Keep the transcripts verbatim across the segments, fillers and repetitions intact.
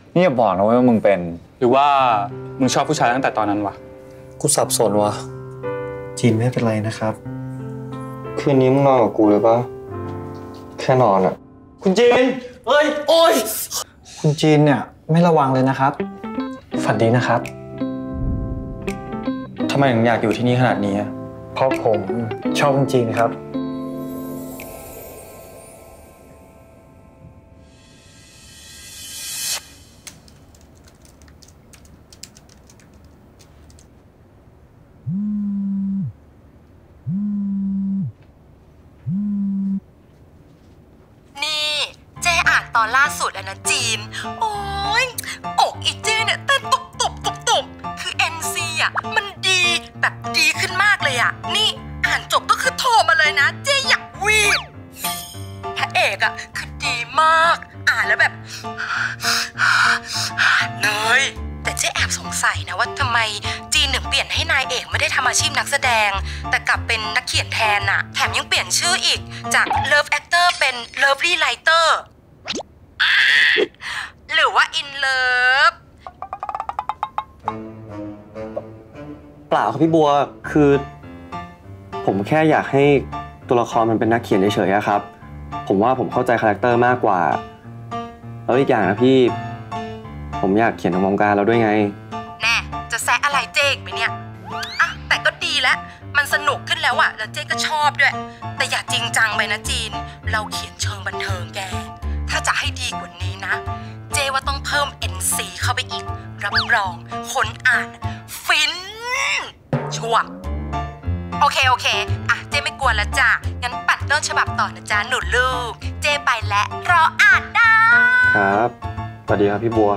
นี่อย่าบอกนะว่ามึงเป็นหรือว่ามึงชอบผู้ชายตั้งแต่ตอนนั้นวะกูสับสนวะจีนไม่เป็นไรนะครับคืนนี้มึงนอนกับกูเลยปะแค่นอนอะคุณจีนเอ้ยโอ้ยคุณจีนเนี่ยไม่ระวังเลยนะครับฝันดีนะครับทำไมถึงอยากอยู่ที่นี่ขนาดนี้เพราะผมชอบคุณจีนครับตอนล่าสุดอะนะจีนโอ้ยอกอีเจเนี่ยเต้นตุบตุบตุบตุบคือ เอ็น ซี อ่ะมันดีแบบดีขึ้นมากเลยอ่ะนี่อ่านจบก็คือโทรมาเลยนะเจอยากวีดพระเอกอ่ะคือดีมากอ่านแล้วแบบเลยแต่เจ๊แอบสงสัยนะว่าทำไมจีนถึงเปลี่ยนให้นายเอกไม่ได้ทำอาชีพนักแสดงแต่กลับเป็นนักเขียนแทนน่ะแถมยังเปลี่ยนชื่ออีกจาก Love Actor เป็น Lovely Writerหรือว่า in love เปล่าครับพี่บัวคือผมแค่อยากให้ตัวละครมันเป็นนักเขียนเฉยๆครับผมว่าผมเข้าใจคาแรคเตอร์มากกว่าแล้วอีกอย่างนะพี่ผมอยากเขียนในวงการเราด้วยไงแน่จะแซะอะไรเจ๊กไปเนี่ยอ่ะแต่ก็ดีแล้วมันสนุกขึ้นแล้วอะแล้วเจ๊ก็ชอบด้วยแต่อย่าจริงจังไปนะจีนเราเขียนเชิงบันเทิงแกถ้าจะให้ดีกว่านี้นะเจว่าต้องเพิ่ม เอ็น ซี เข้าไปอีกรับรองคนอ่านฟินชัวร์โอเคโอเคอ่ะเจไม่กลัวแล้วจ้ะงั้นปัดต้นฉบับต่อนะจ๊ะหนูลูกเจไปและรออ่านได้ครับสวัสดีครับพี่บัว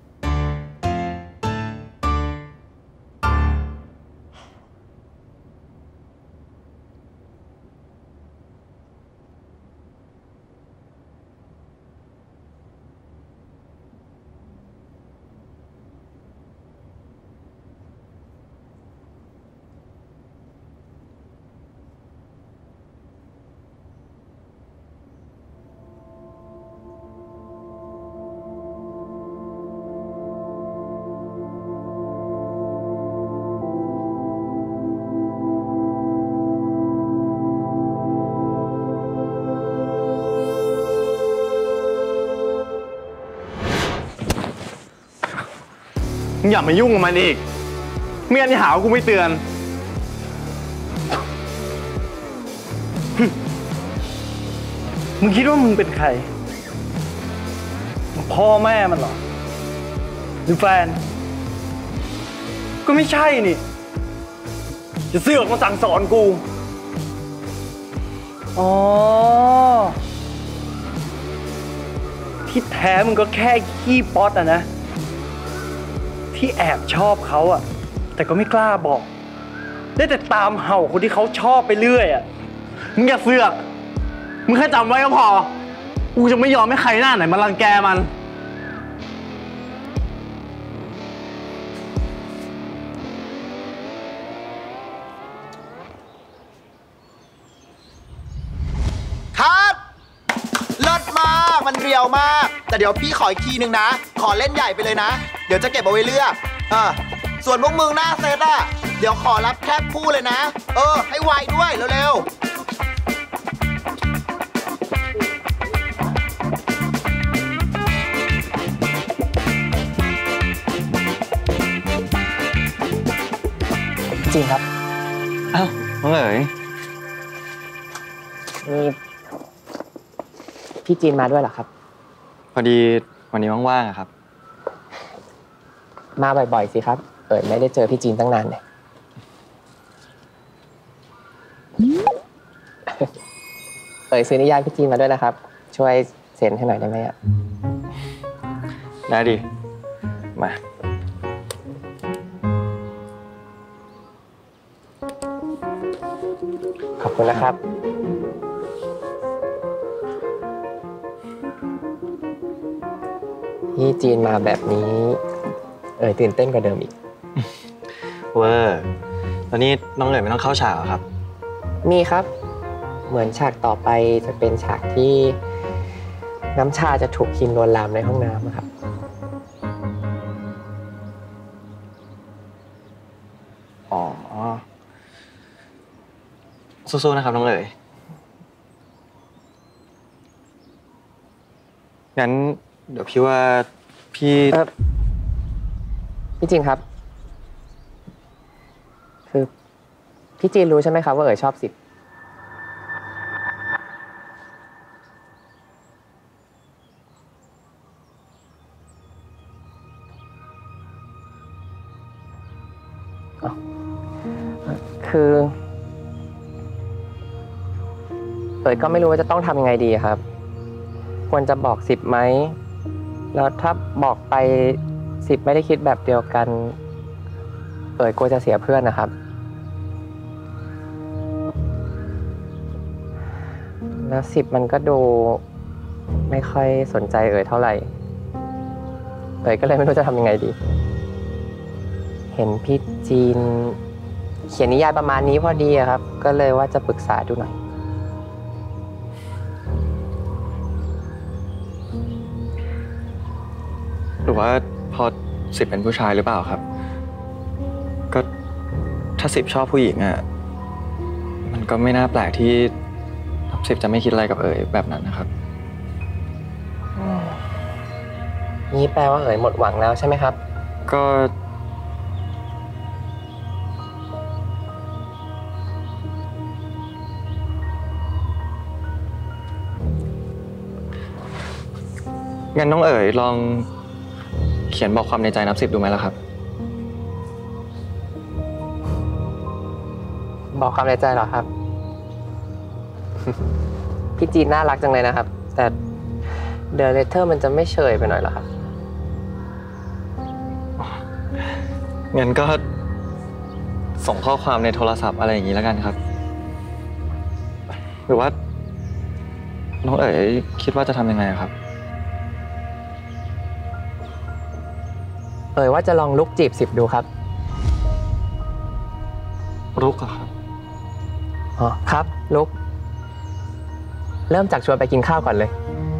อย่ามายุ่งกับมันอีกไม่งั้นจะหาว่ากูไม่เตือนมึงคิดว่ามึงเป็นใครพ่อแม่มันเหรอหรือแฟนก็ไม่ใช่นี่จะเสือกมาสั่งสอนกูอ๋อที่แท้มึงก็แค่ขี้ป๊อตอะนะที่แอบชอบเขาอะแต่ก็ไม่กล้าบอกได้แต่ตามเห่าคนที่เขาชอบไปเรื่อยอะมึงอย่าเสือกมึงแค่จำไว้ก็พอกูจะไม่ยอมให้ใครหน้าไหนมารังแกมันครับเลิศมากมันเรียวมากแต่เดี๋ยวพี่ขออีกทีนึงนะขอเล่นใหญ่ไปเลยนะเดี๋ยวจะเก็บเอาไว้เลือกเออส่วนพวกมึงหน้าเซตอะเดี๋ยวขอรับแค่คู่เลยนะเออให้ไวด้วยเร็วจริงครับอ้าวน้องเอ๋ยนี่พี่จีนมาด้วยเหรอครับพอดีวันนี้ว่างๆครับมาบ่อยๆสิครับเอ๋ยไม่ได้เจอพี่จีนตั้งนานเลยเอ๋ยซื้อนิยายพี่จีนมาด้วยนะครับช่วยเซ็นให้หน่อยได้ไหมอ่ะได้ดิมาขอบคุณนะครับพี่จีนมาแบบนี้เอ๋ยตื่นเต้นกว่าเดิมอีกเวอร์ตอนนี้น้องเอ๋ยไม่ต้องเข้าฉากหรอครับมีครับเหมือนฉากต่อไปจะเป็นฉากที่น้ำชาจะถูกคินลวนลามในห้องน้ำครับสู้ๆนะครับน้องเอ๋ยงั้นเดี๋ยวพี่ว่าพี่เออพี่จีนครับ คือพี่จีนรู้ใช่ไหมครับว่าเอ๋ยชอบสิบคือเอ๋ยก็ไม่รู้ว่าจะต้องทำยังไงดีครับ ควรจะบอกสิบไหมแล้วถ้าบอกไปสิบไม่ได้คิดแบบเดียวกันเอ๋ยกลัวจะเสียเพื่อนนะครับแล้วสิบมันก็ดูไม่ค่อยสนใจเอ๋ยเท่าไหร่เอ๋ยก็เลยไม่รู้จะทำยังไงดี เห็นพี่จีนเขียนนิยายประมาณนี้พอดีครับก็เลยว่าจะปรึกษาดูหน่อยหรือว่าพอสิบเป็นผู้ชายหรือเปล่าครับก็ถ้าสิบชอบผู้หญิงอ่ะมันก็ไม่น่าแปลกที่สิบจะไม่คิดอะไรกับเอ๋ยแบบนั้นนะครับนี่แปลว่าเอ๋ยหมดหวังแล้วใช่ไหมครับก็งั้นน้องเอ๋ยลองเขียนบอกความในใจนับสิบดูไหมล่ะครับบอกความในใจเหรอครับ พี่จีนน่ารักจังเลยนะครับแต่เดอะเลเทอร์มันจะไม่เฉยไปหน่อยเหรอครับงั้นก็ส่งข้อความในโทรศัพท์อะไรอย่างนี้แล้วกันครับหรือว่าน้องเอ๋ยคิดว่าจะทำยังไงครับเอ๋ยว่าจะลองลุกจีบสิบดูครับลุกเหรอครับอ๋อครับลุกเริ่มจากชวนไปกินข้าวก่อนเลย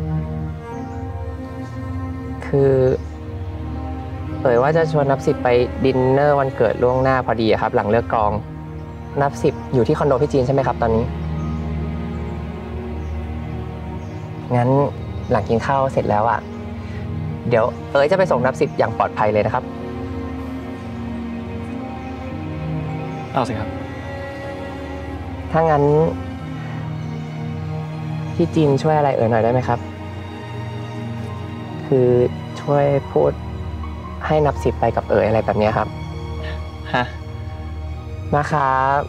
คือเอ๋ยว่าจะชวนนับสิบไปดินเนอร์วันเกิดล่วงหน้าพอดีครับหลังเลิกกองนับสิบอยู่ที่คอนโดพี่จีนใช่ไหมครับตอนนี้งั้นหลังกินข้าวเสร็จแล้วอ่ะเดี๋ยวเอ๋ยจะไปส่งนับสิบอย่างปลอดภัยเลยนะครับเอาสิครับถ้างั้นพี่จีนช่วยอะไรเอ๋ยหน่อยได้ไหมครับคือช่วยพูดให้นับสิบไปกับเอ๋ยอะไรแบบนี้ครับฮะนะครับ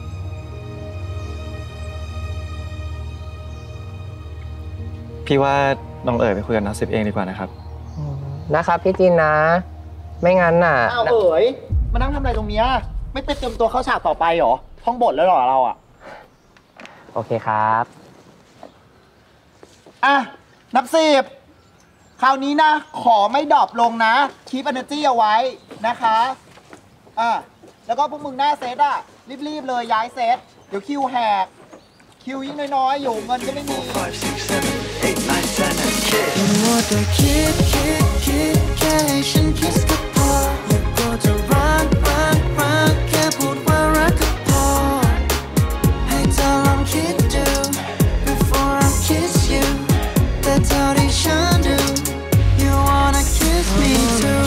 พี่ว่าน้องเอ๋ยไปคุยกับนับสิบเองดีกว่านะครับนะครับพี่จีนนะไม่งั้นน่ะอ้าวเอ๋ยมานั่งทำอะไรตรงเนี้ยไม่ไปเตรียมตัวเข้าฉากต่อไปหรอท่องบทแล้วหรอเราอ่ะโอเคครับอ่ะนับสิบคราวนี้นะขอไม่ดรอปลงนะคีปเอเนอร์จี้เอาไว้นะคะอ่ะแล้วก็พวกมึงหน้าเซตอ่ะรีบๆเลยย้ายเซตเดี๋ยวคิวแหกคิวยิ่งน้อยๆอยู่เงินก็ไม่มีมัวแต่คิดคิดคิดแค่ให้ฉันคิดก็พออย่าก็จะรักรักรักแค่พูดว่ารักก็พอให้เธอลองคิดดู before I kiss you แต่เท่าที่ฉันดู you wanna kiss me too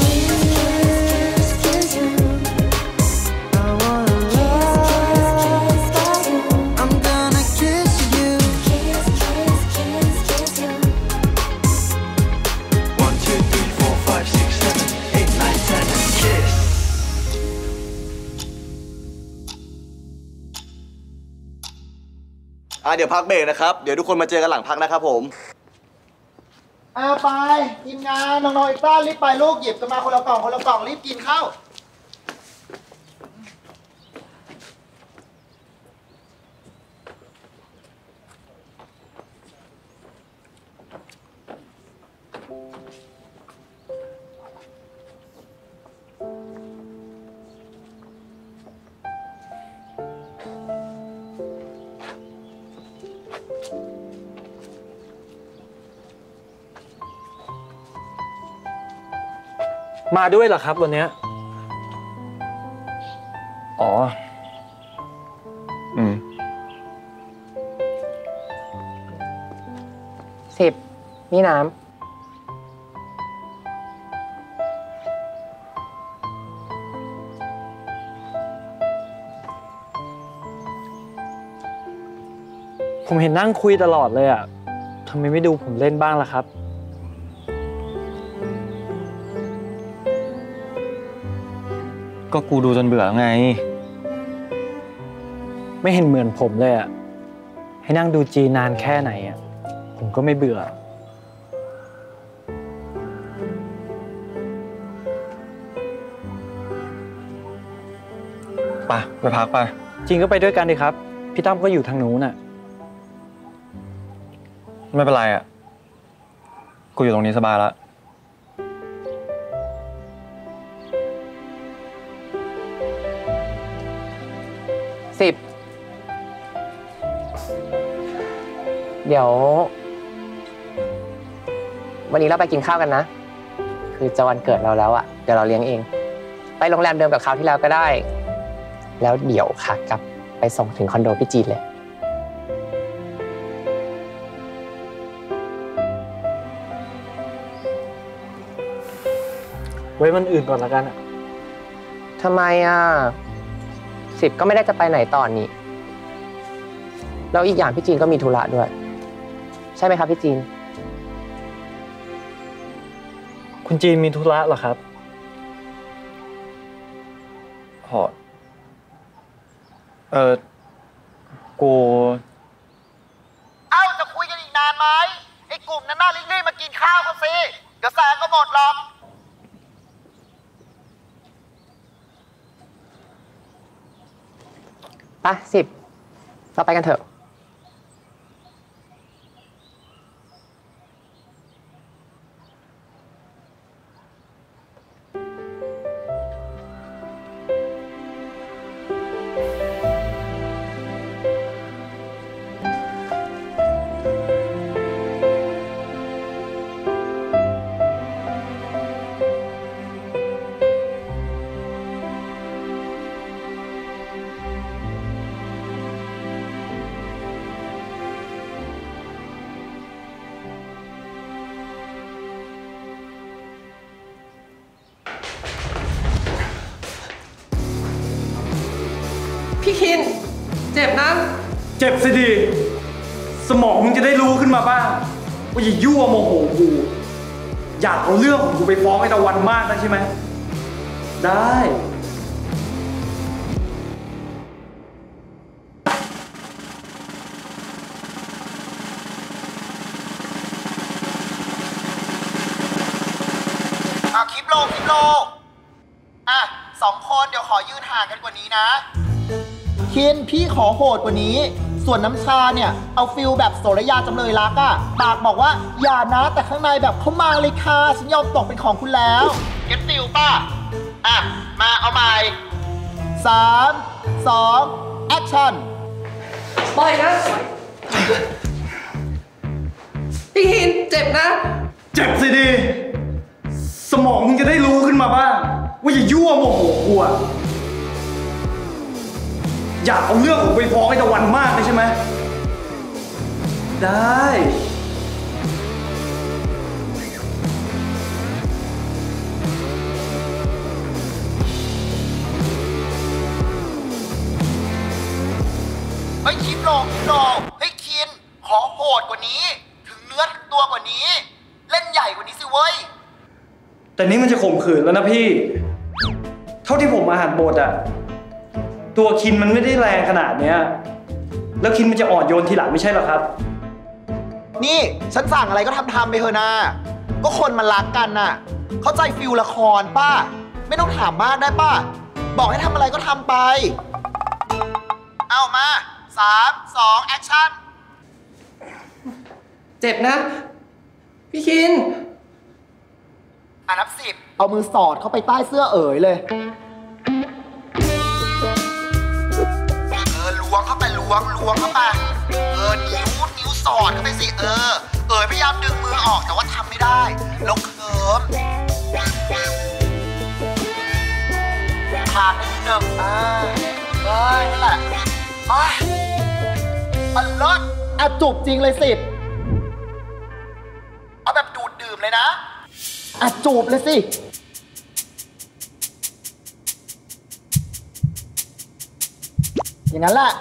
อ่าเดี๋ยวพักเบรกนะครับเดี๋ยวทุกคนมาเจอกันหลังพักนะครับผมอ่าไปทีมงานน้องๆอีกต้ารีบไปลูกหยิบกันมาคนละกล่องคนละกล่องรีบกินข้าวมาด้วยเหรอครับวันนี้อ๋ออืมสิบนี่น้ำผมเห็นนั่งคุยตลอดเลยอ่ะทำไมไม่ดูผมเล่นบ้างล่ะครับก็กูดูจนเบื่อแล้วไงไม่เห็นเหมือนผมเลยอ่ะ ให้นั่งดูจีนนานแค่ไหนอ่ะ ผมก็ไม่เบื่อไปไปพักไปจริงก็ไปด้วยกันดิครับ พี่ตั้มก็อยู่ทางนู้นน่ะไม่เป็นไรอ่ะ กูอยู่ตรงนี้สบายแล้วสิบ เดี๋ยว วันนี้เราไปกินข้าวกันนะ คือจะวันเกิดเราแล้วอะเดี๋ยวเราเลี้ยงเอง ไปโรงแรมเดิมกับคราวที่แล้วก็ได้ แล้วเดี๋ยวขากลับไปส่งถึงคอนโดพี่จีนเลยไว้วันอื่นก่อนละกันอ่ะทำไมอ่ะสิบก็ไม่ได้จะไปไหนต่อนี่แล้วอีกอย่างพี่จีนก็มีธุระด้วย ใช่ไหมครับพี่จีนคุณจีนมีธุระเหรอครับพอดเออ กูเอ้าจะคุยกันอีกนานไหมไอ้กลุ่มนั้นน่ารีบๆมากินข้าวกันสิเดี๋ยวแสงก็หมดหรอกไปสิบเราไปกันเถอะพี่คิน เจ็บนะเจ็บสิดี สมองมึงจะได้รู้ขึ้นมาบ้างว่าอย่ายั่วโมโหกู อยากเอาเรื่องของกูไปฟ้องไอ้ตะวันมากนะใช่ไหม ได้เอาคลิปโลคลิปโลอ่ะสองคนเดี๋ยวขอยืนห่างกันกว่านี้นะ คินพี่ขอโหดกว่านี้ ส่วนน้ำชาเนี่ย เอาฟิลแบบโสระยาจำเลยรักอะปากบอกว่าอย่านะแต่ข้างในแบบเข้ามาเลยค่ะ ฉันยอมตกเป็นของคุณแล้วเก็ตฟิลป่ะ อ่ะ มาเอาใหม่สามสองแอคชั่นปล่อยนะ พี่คิน เจ็บนะเจ็บสิดี สมองมึงจะได้รู้ขึ้นมาบ้างว่าอย่ายั่วโมโหกูอะอยากเอาเรื่องของไปฟ้องไอ้ตะวันมากเลยใช่ไหม ได้เฮ้ยคลิปโลคลิปโลเฮ้ยคิน ขอโหดกว่านี้ ถึงเนื้อถึงตัวกว่านี้ เล่นใหญ่กว่านี้สิเว้ยแต่นี่มันจะข่มขืนแล้วนะพี่ เท่าที่ผมมาหันบทอะตัวคินมันไม่ได้แรงขนาดเนี้ย แล้วคินมันจะอ่อนโยนทีหลังไม่ใช่หรอครับนี่ฉันสั่งอะไรก็ทำทำไปเถอะนะ ก็คนมันรักกันน่ะ เข้าใจฟิลละครป้า ไม่ต้องถามมากได้ป้า บอกให้ทำอะไรก็ทำไป เอามาสามสองแอคชั่นเจ็บนะ พี่คินอ่ะนับสิบเอามือสอดเข้าไปใต้เสื้อเอ๋ยเลย เออล้วงเข้าไปล้วงล้วงเข้าไปเออนิ้วนิ้วสอดเข้าไปสิเออ เอ๋ยพยายามดึงมือออกแต่ว่าทำไม่ได้แล้วเคิร์มทานนิดนึงอ่าเอ้ยนั่นแหละอ้ายอันเลิศอ่ะจูบจริงเลยสิเลยนะอ่ะจูบเลยสิอย่างนั้นแหละ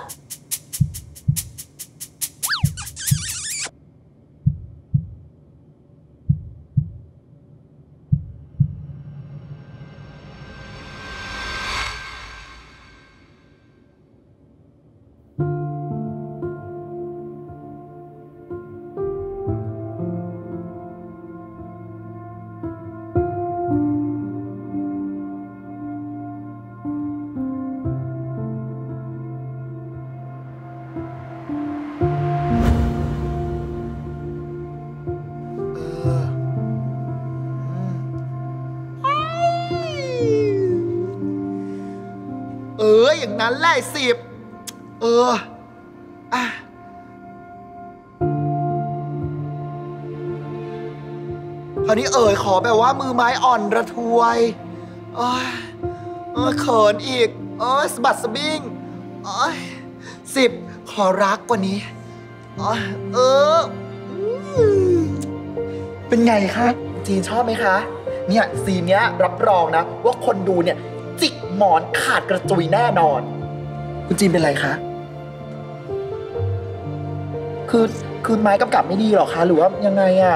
เอออย่างนั้นแหละสิบเอออ่ะคราวนี้เอ๋ยขอแบบว่ามือไม้อ่อนระทวยเอ้ยเออเขินอีกเออสะบัดสะบิ้งเอ้ยสิบขอรักกว่านี้เอ้ยเอออืมเป็นไงคะจีนชอบไหมคะเนี่ยซีนเนี้ยรับรองนะว่าคนดูเนี่ยจิกหมอนขาดกระจุยแน่นอนคุณจีนเป็นไรคะคือคือไม้กำกับไม่ดีหรอคะหรือว่ายังไงอะ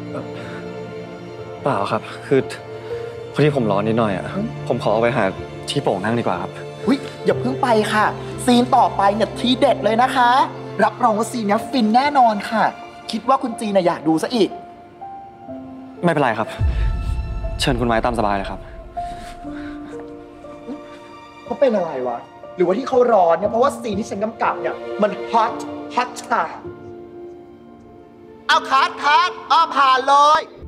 เปล่าครับ คือพอดีผมร้อนนิดหน่อยอ่ะ ผมขอเอาไปหาที่โป่งนั่งดีกว่าครับอุ๊ยอย่าเพิ่งไปค่ะซีนต่อไปเนี่ยทีเด็ดเลยนะคะ รับรองว่าซีนนี้ฟินแน่นอนค่ะ คิดว่าคุณจีนน่ะอยากดูซะอีกไม่เป็นไรครับ เชิญคุณไม้ตามสบายเลยครับเขาเป็นอะไรวะ หรือว่าที่เขาร้อนเนี่ยเพราะว่าซีนที่ฉันกำกับเนี่ยมันฮอตฮอตชาเอาคัดคัดอ้อผ่านเลย